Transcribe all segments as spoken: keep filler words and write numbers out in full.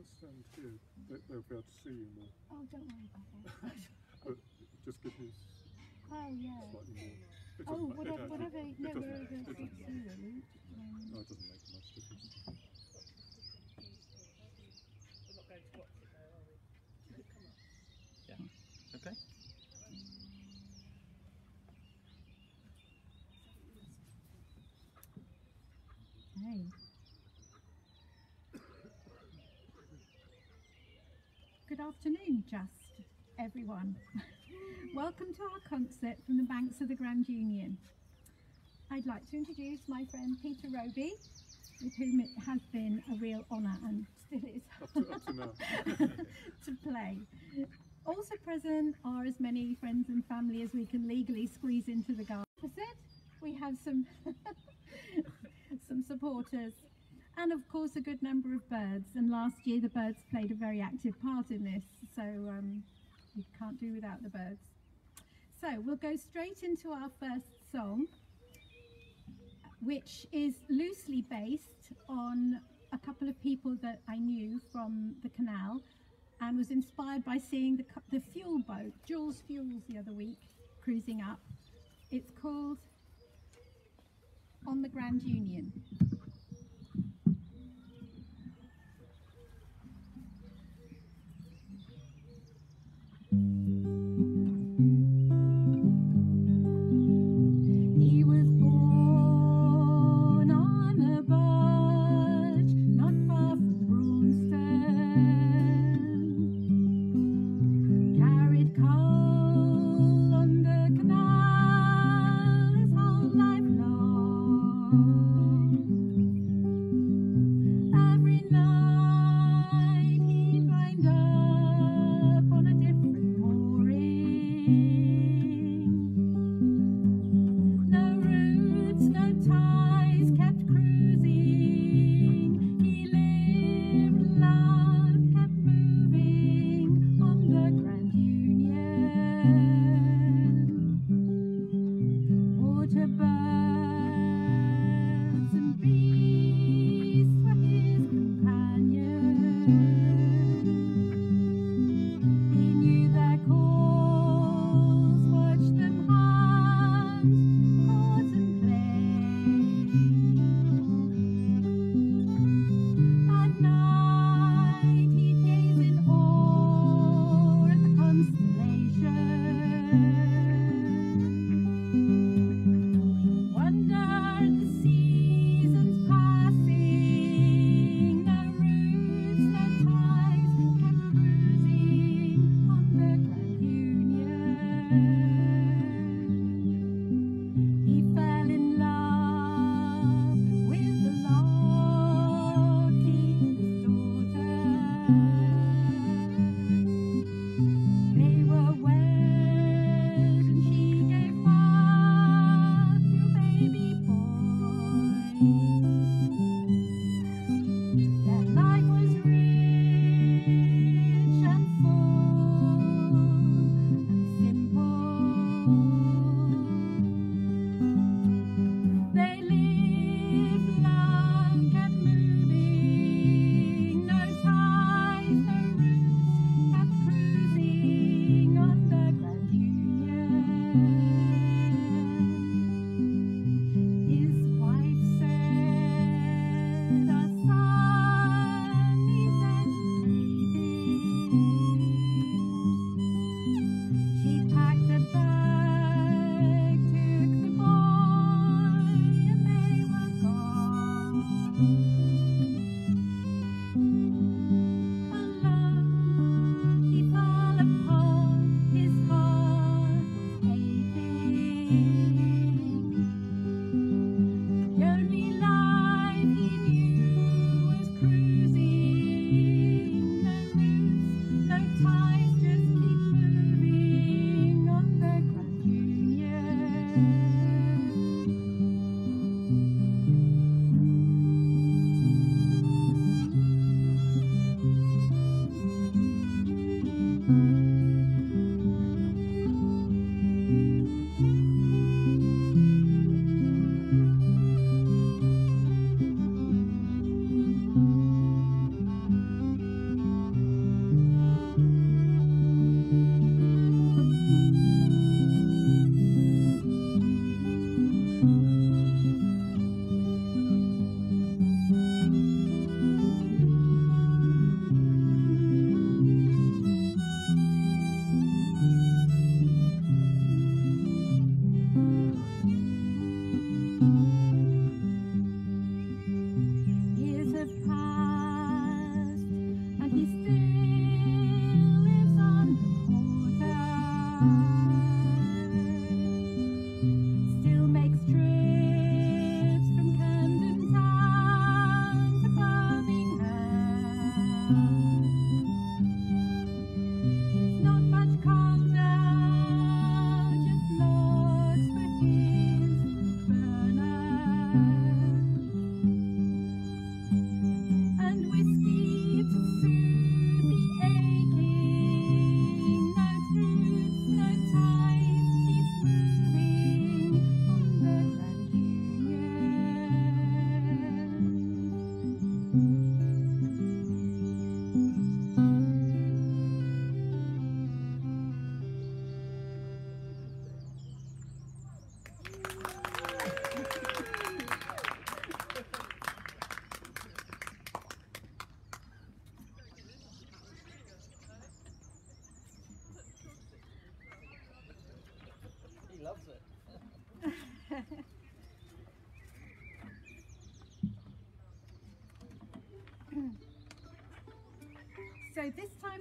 might stand here. They, they'll be able to see you more. Oh, don't worry about that. But just give me Oh, yeah. slightly more. It Oh, doesn't ma- whatever, it whatever, actually- no, it doesn't- wherever it doesn't suits you, really. Um, No, it doesn't make much difference. We're not going to watch it though, are we? Come on. Yeah. Okay. Okay. Good afternoon, just everyone. Welcome to our concert from the banks of the Grand Union. I'd like to introduce my friend Peter Roby, with whom it has been a real honour and still is Up to, up to now. to play. Also present are as many friends and family as we can legally squeeze into the garden. Opposite, we have some some supporters, and of course a good number of birds. And last year the birds played a very active part in this, so um, you can't do without the birds. So we'll go straight into our first song, which is loosely based on a couple of people that I knew from the canal, and was inspired by seeing the, the fuel boat, Jules Fuels, the other week, cruising up. It's called On the Grand Union. He was born on a barge not far from Brunstone, carried coal on the canal his whole life long.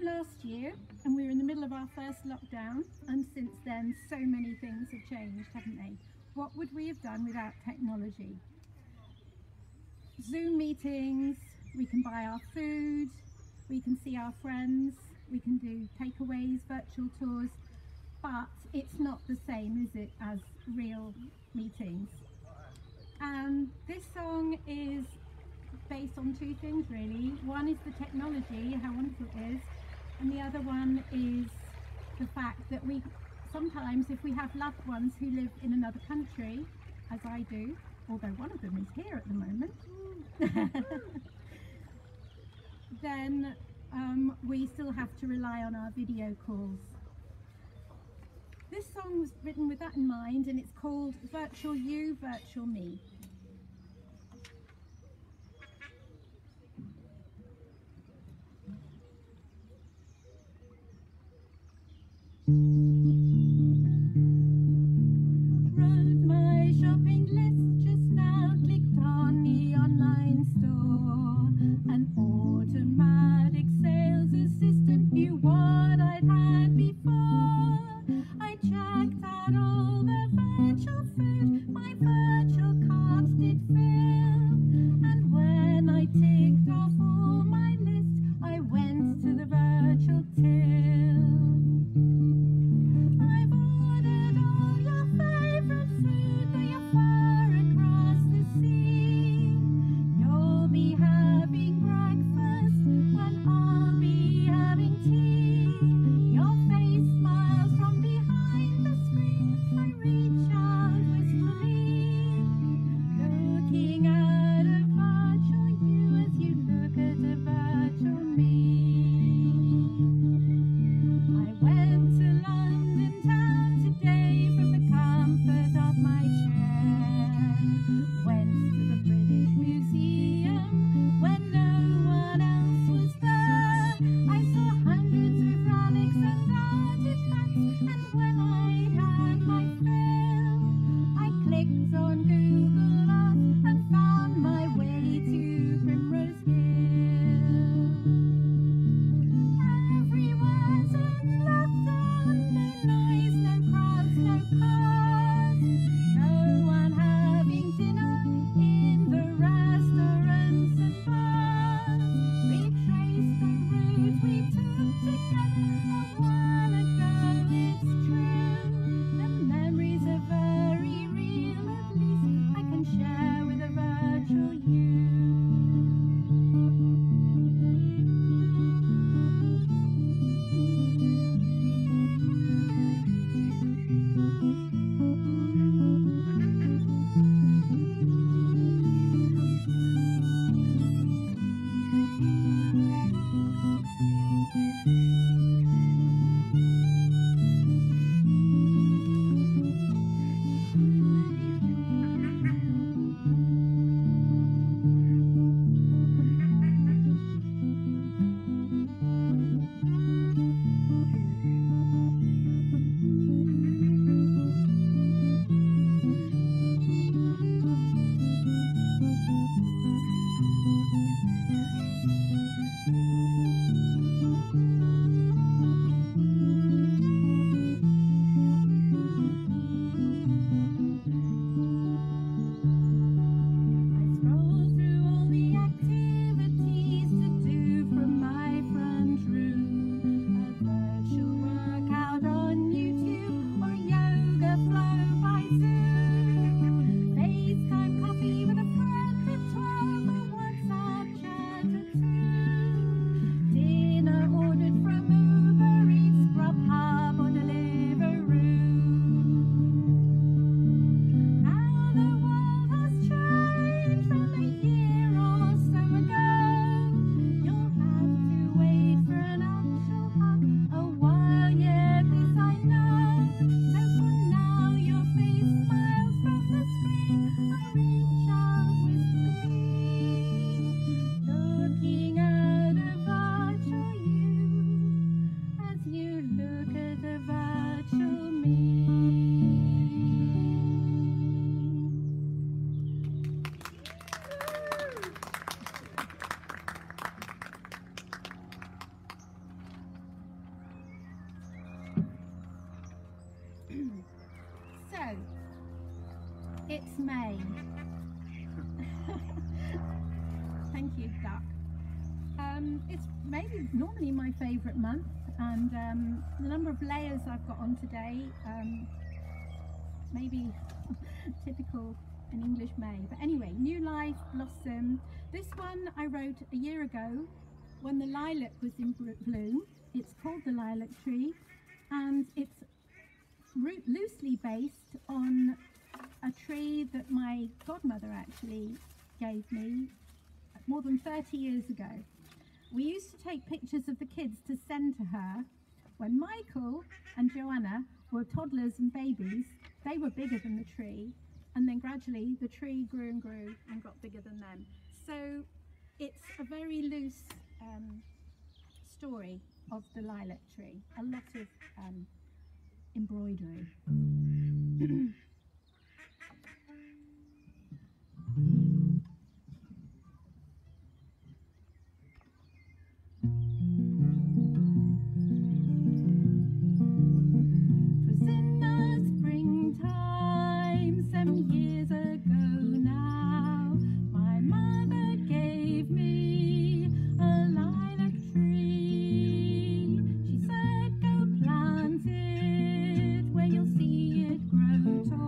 last year and we were in the middle of our first lockdown, and since then so many things have changed, haven't they? What would we have done without technology? Zoom meetings, we can buy our food, we can see our friends, we can do takeaways, virtual tours, but it's not the same, is it, as real meetings? And this song is based on two things really. One is the technology, how wonderful it is, and the other one is the fact that we sometimes, if we have loved ones who live in another country, as I do, although one of them is here at the moment, then um, we still have to rely on our video calls. This song was written with that in mind, and it's called Virtual You, Virtual Me. Wrote my shopping list just now, clicked on the online store. An automatic sales assistant knew what I'd had before. I checked out all the virtual food, my virtual car It's May. Thank you, Duck. Um, it's maybe normally my favourite month, and um, the number of layers I've got on today, um, maybe typical an English May. But anyway, New Life, Blossom. This one I wrote a year ago when the lilac was in bloom. It's called The Lilac Tree, and it's loosely based on a tree that my godmother actually gave me more than thirty years ago. We used to take pictures of the kids to send to her. When Michael and Joanna were toddlers and babies, they were bigger than the tree, and then gradually the tree grew and grew and got bigger than them. So it's a very loose um, story of the lilac tree, a lot of um, embroidery. She said, go plant it where you'll see it grow tall.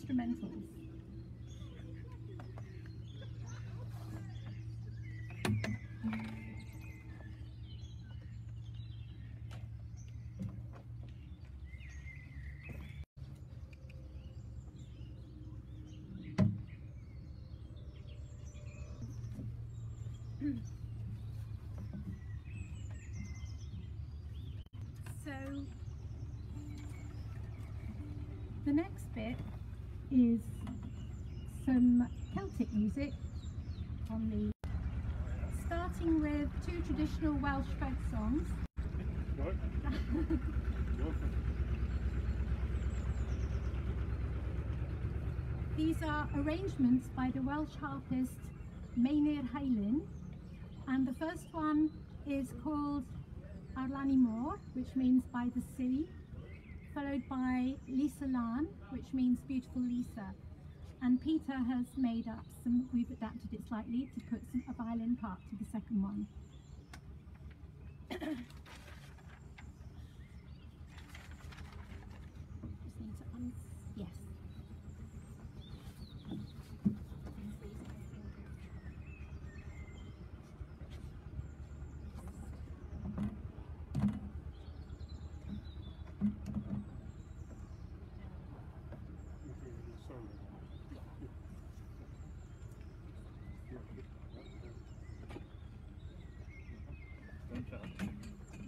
instrumentals. So the next bit is some Celtic music on the starting with two traditional Welsh folk songs. Right. Welcome. These are arrangements by the Welsh harpist Maenir Heilyn, and the first one is called Arlani Môr, which means by the sea, followed by Lisa Lan, which means beautiful Lisa. And Peter has made up some, we've adapted it slightly to put some, a violin part to the second one. Just need to un yes. Don't charge.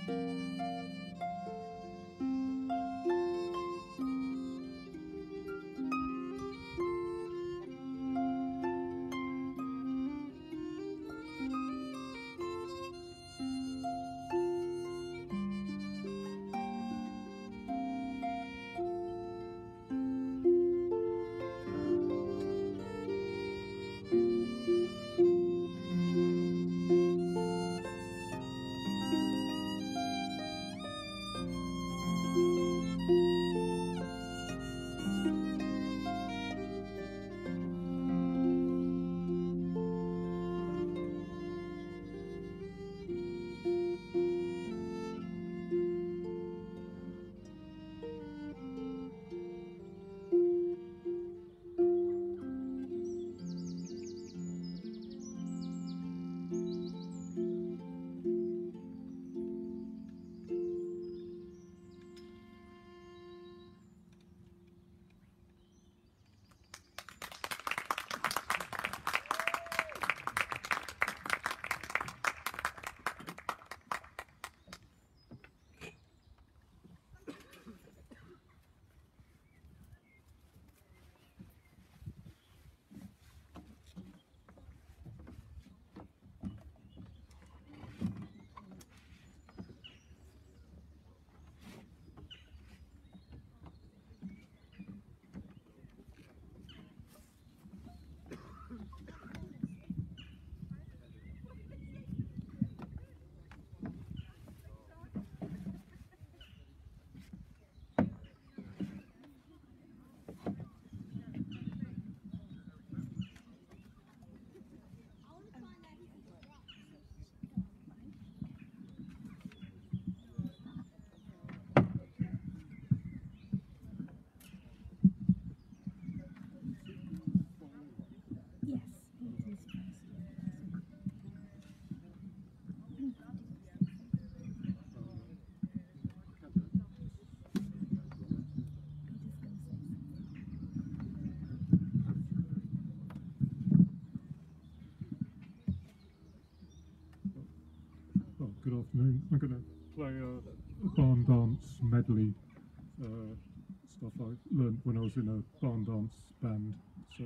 Good afternoon. I'm going to play a, a barn dance medley, uh, stuff I learned when I was in a barn dance band. So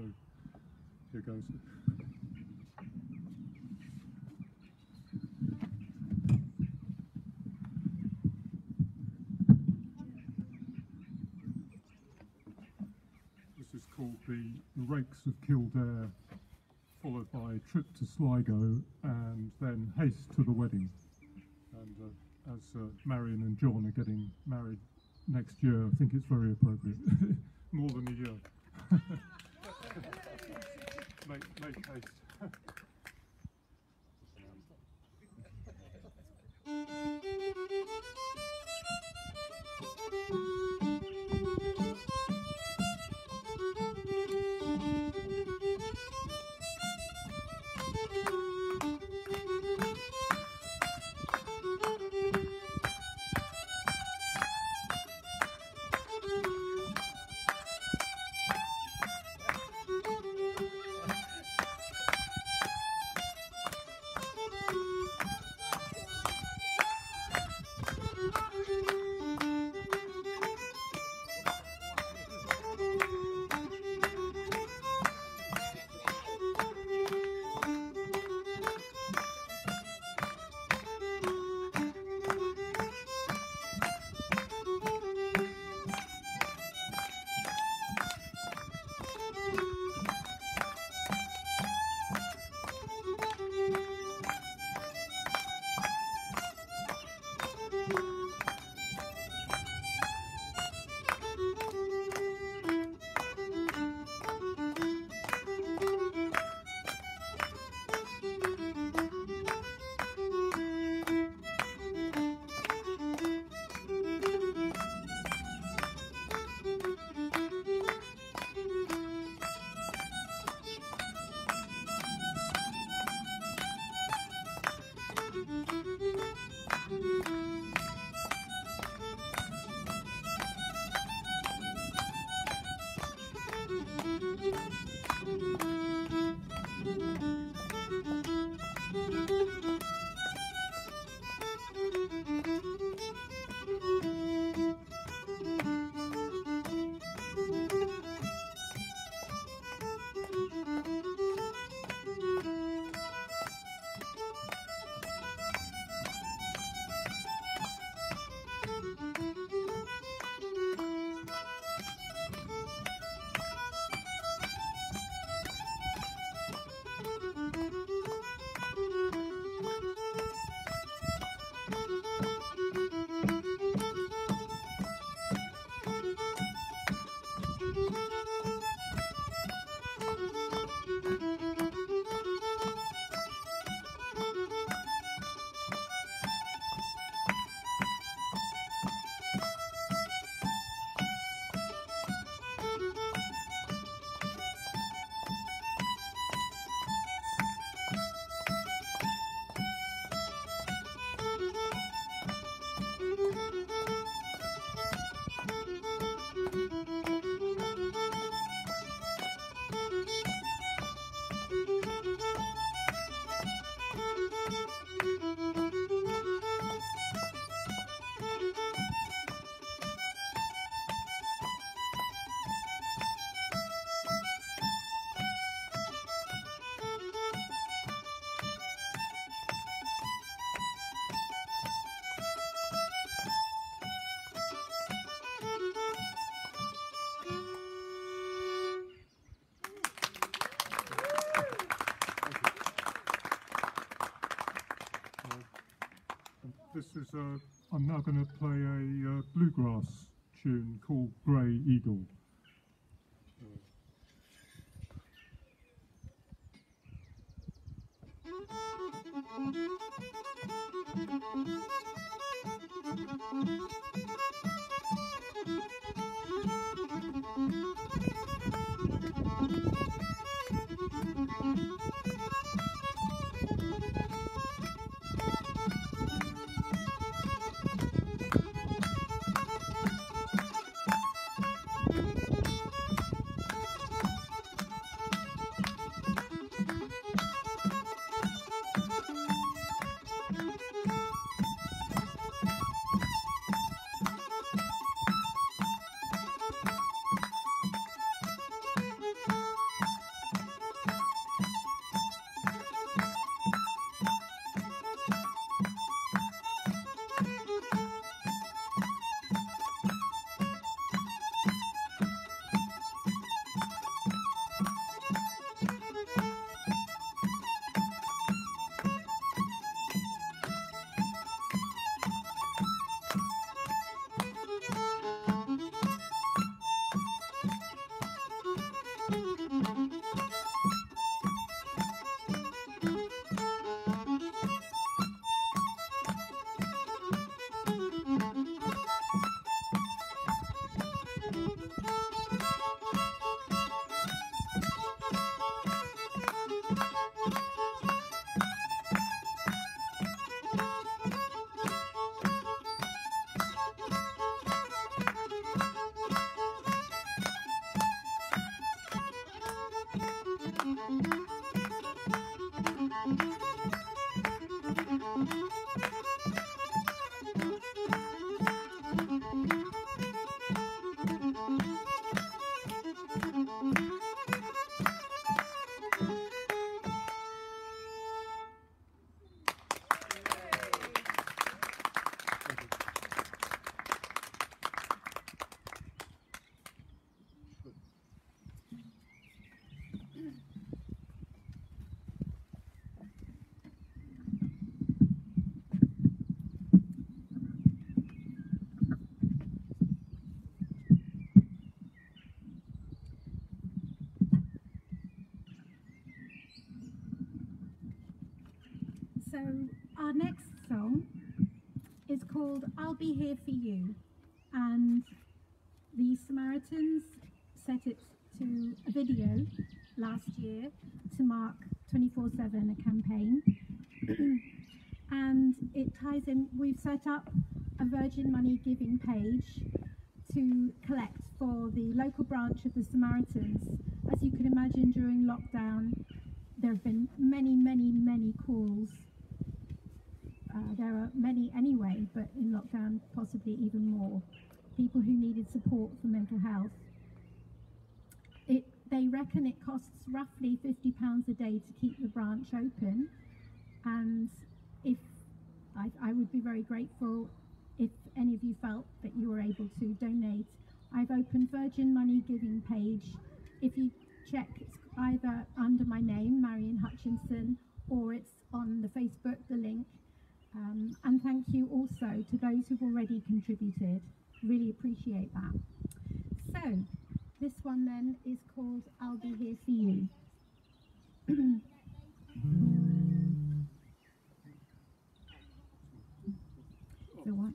here goes. This is called the, the Rakes of Kildare, followed by a trip to Sligo and then Haste to the Wedding. And uh, as uh, Marion and John are getting married next year, I think it's very appropriate. More than a year. make, make haste. this is a, I'm now going to play a uh, bluegrass tune called Grey Eagle. So our next song is called I'll Be Here For You, and the Samaritans set it to a video last year to mark twenty-four seven, a campaign. And it ties in, we've set up a Virgin Money giving page to collect for the local branch of the Samaritans. As you can imagine, during lockdown there have been many, many, many calls. Uh, there are many anyway, but in lockdown possibly even more. People who needed support for mental health. It, they reckon it costs roughly fifty pounds a day to keep the branch open, and if I, I would be very grateful if any of you felt that you were able to donate. I've opened Virgin Money giving page. If you check, it's either under my name, Marion Hutchinson, or it's on the Facebook, the link. Um, and thank you also to those who've already contributed. Really appreciate that. So, this one then is called I'll Be Here For You. So what?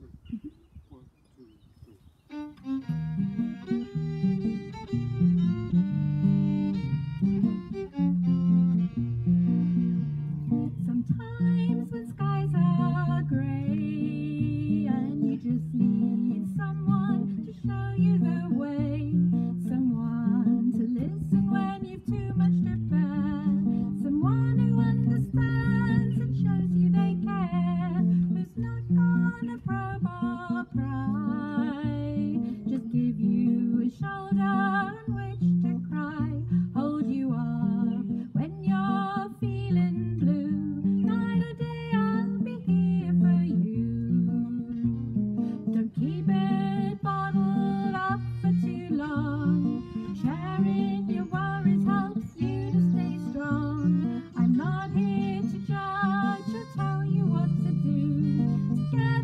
Sometimes when skies are grey and you just need someone to show you the way, someone to listen when you've too much to bear, someone who understands and shows you they care, who's not gonna probe or pry, just give you a shoulder on which to cry, hold you up when you're feeling blue. Night or day, I'll be here for you. Don't keep it bottled up for too long. Sharing your worries helps you to stay strong. I'm not here to judge or tell you what to do. Together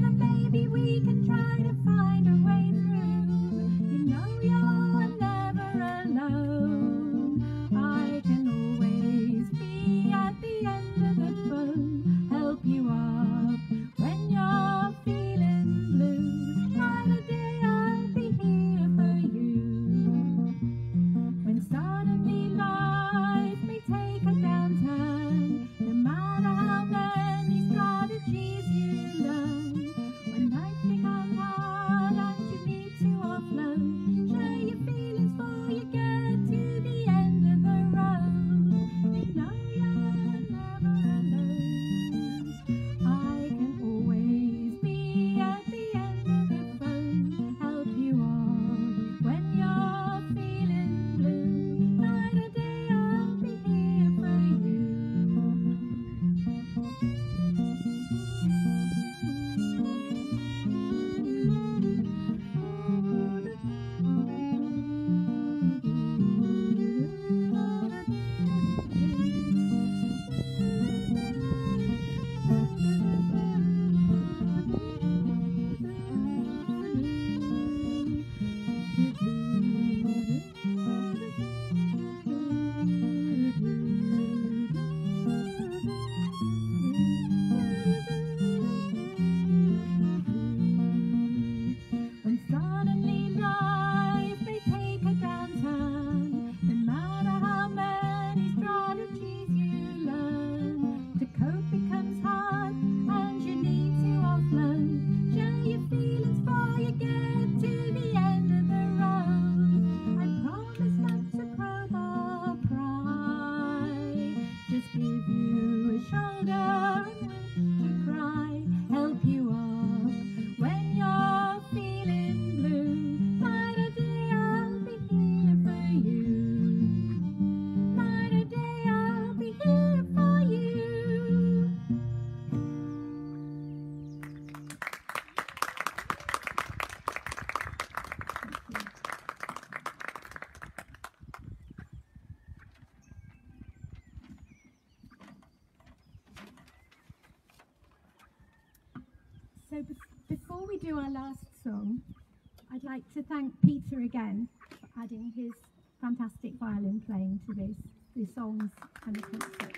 do our last song, I'd like to thank Peter again for adding his fantastic violin playing to this, the songs and the concert.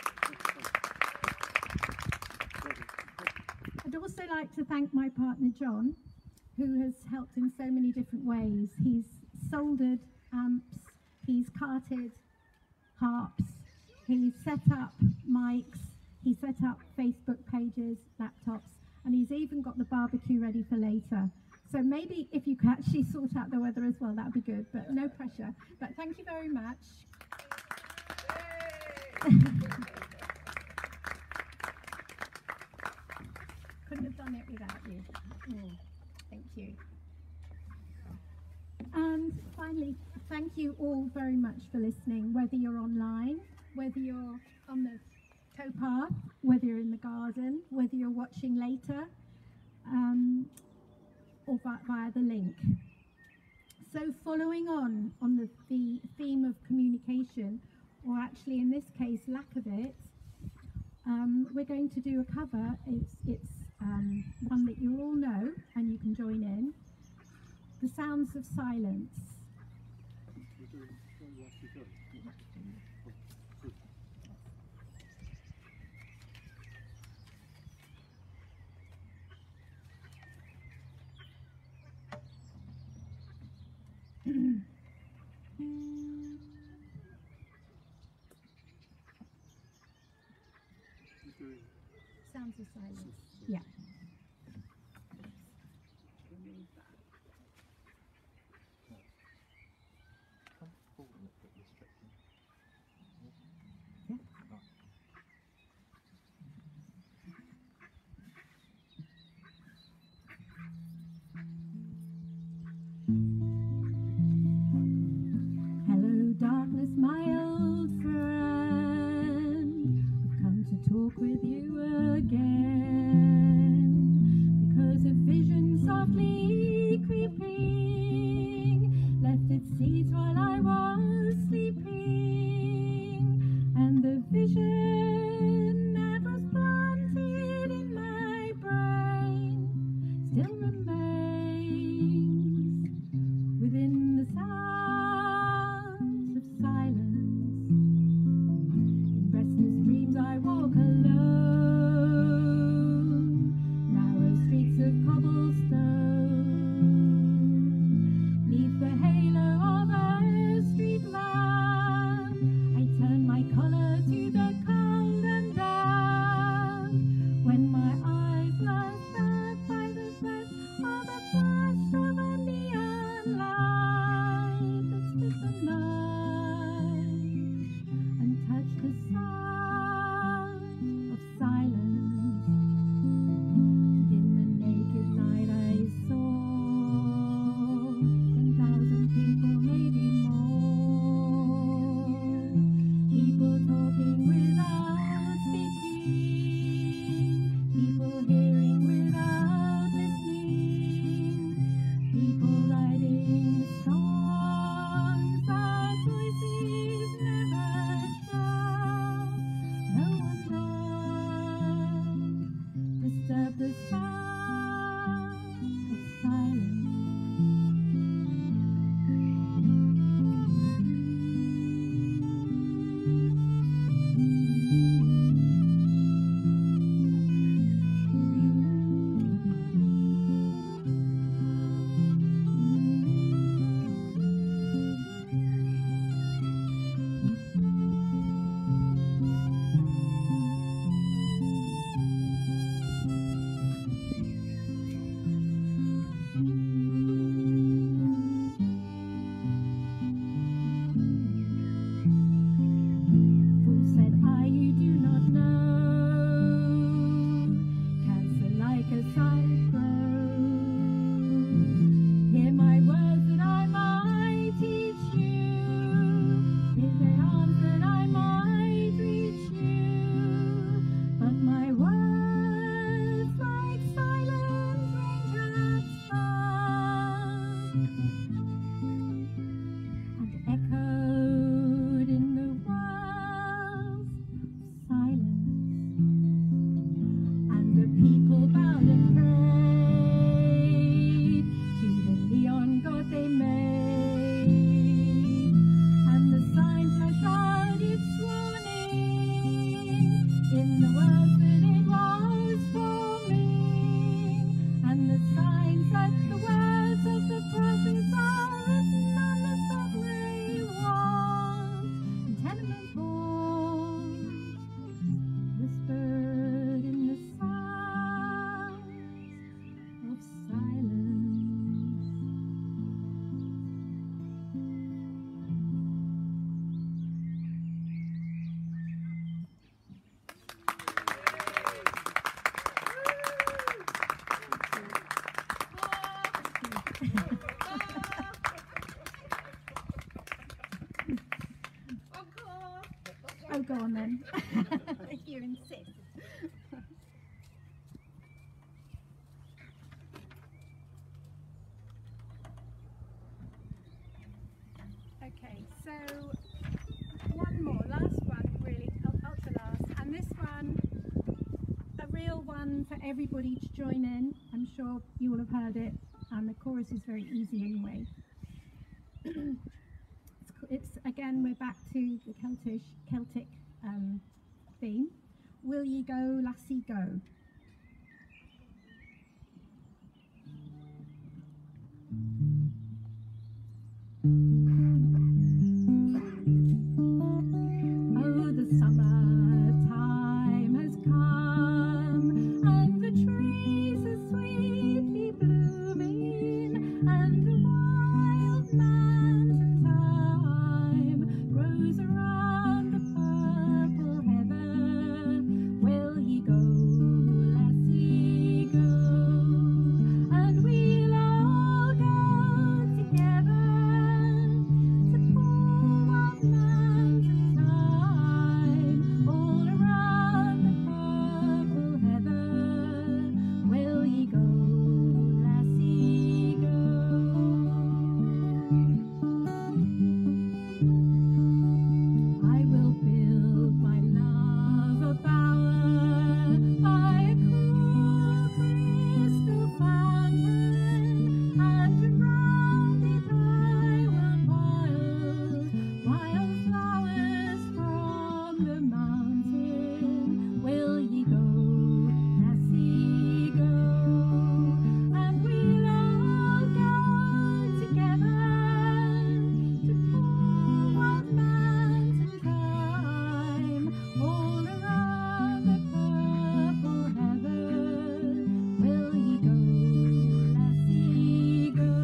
I'd also like to thank my partner John, who has helped in so many different ways. He's soldered amps, he's carted harps, he's set up mics, he set up Facebook pages, laptops, and he's even got the barbecue ready for later. So maybe if you could actually sort out the weather as well, that would be good, but no pressure. But thank you very much. Couldn't have done it without you. Oh, thank you. And finally, thank you all very much for listening, whether you're online, whether you're on the towpath, whether you're in the garden, whether you're watching later, um, or vi via the link. So following on on the, the theme of communication, or actually in this case lack of it, um, we're going to do a cover. It's, it's um, one that you all know and you can join in. The Sounds of Silence. Sounds of Silence. Yeah. Hello, darkness, my old friend. I've come to talk with you again, because a vision softly creeping left its seeds while I was sleeping, and the vision that was planted in my brain still remains within the sounds of silence. In restless dreams I walk alone, narrow streets of cobblestone, neath the halo of a street lamp. of silence. Oh, go on then, if you insist. Okay, so one more, last one really, ultra last, and this one, a real one for everybody to join in. I'm sure you will have heard it, and the chorus is very easy anyway. It's, again, we're back to the Celtic, Celtic um, theme. Will ye go, lassie, go? Oh, the summer time has come, and the trees are sweetly blooming, and the wild mountain thyme grows around the purple heather. Will ye go, lassie, go? And we'll all go together to pull up mountain thyme all around the purple heather. Will ye go, lassie, go? I will build my love a bower by a cool crystal fountain, and around it I will pile wildflowers from the mountain. Will ye go, lassie, go? And we'll all go together to pull up mountain thyme all around the purple heather. Will ye go, lassie, go?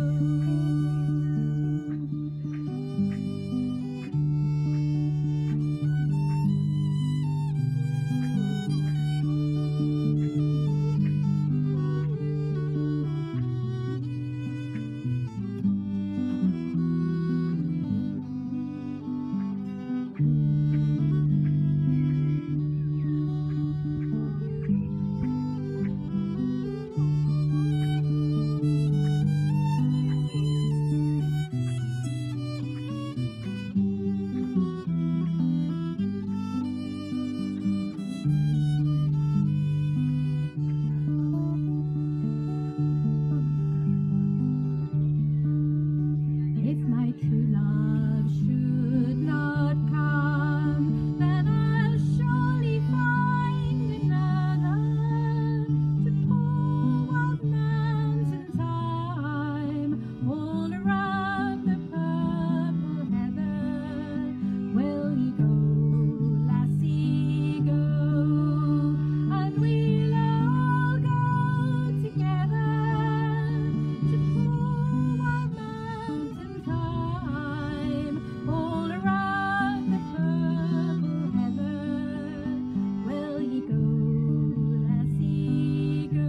If my true love should not come, then I'll surely find another to pull up mountain thyme all around the purple heather. Will ye go, lassie, go? And we'll all go together to pull up mountain thyme all around the purple heather. Will ye go, lassie, go?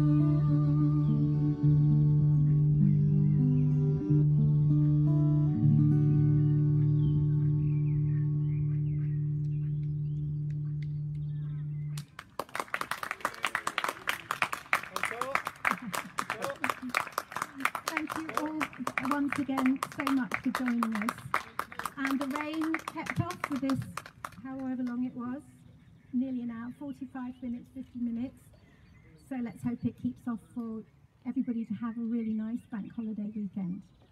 Thank you all once again so much for joining us. And the rain kept off for this, however long it was, nearly an hour, forty-five minutes, fifty minutes. So let's hope it keeps off for everybody to have a really nice bank holiday weekend.